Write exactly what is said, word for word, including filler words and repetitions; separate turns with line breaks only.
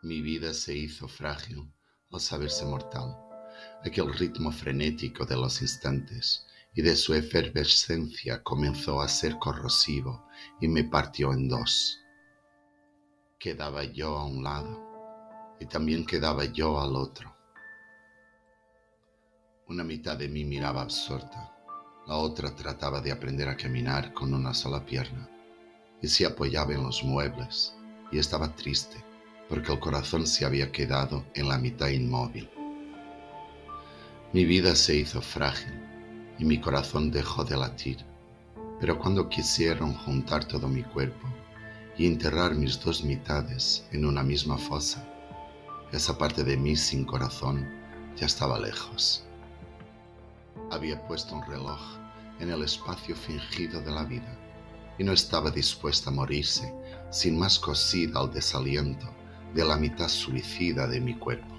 Mi vida se hizo frágil al saberse mortal. Aquel ritmo frenético de los instantes y de su efervescencia comenzó a ser corrosivo y me partió en dos. Quedaba yo a un lado y también quedaba yo al otro. Una mitad de mí miraba absorta, la otra trataba de aprender a caminar con una sola pierna y se apoyaba en los muebles y estaba triste porque el corazón se había quedado en la mitad inmóvil. Mi vida se hizo frágil y mi corazón dejó de latir, pero cuando quisieron juntar todo mi cuerpo y enterrar mis dos mitades en una misma fosa, esa parte de mí sin corazón ya estaba lejos. Había puesto un reloj en el espacio fingido de la vida y no estaba dispuesta a morirse sin más cosida al desaliento de la mitad suicida de mi cuerpo.